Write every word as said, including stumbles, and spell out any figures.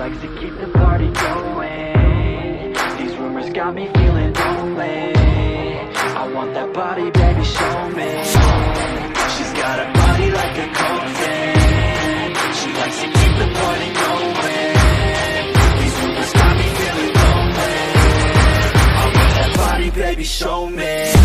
likes to keep the party going. These rumors got me feeling lonely. I want that body, baby, show me. She's got a body like a cocaine. She likes to keep the party going. These rumors got me feeling lonely. I want that body, baby, show me.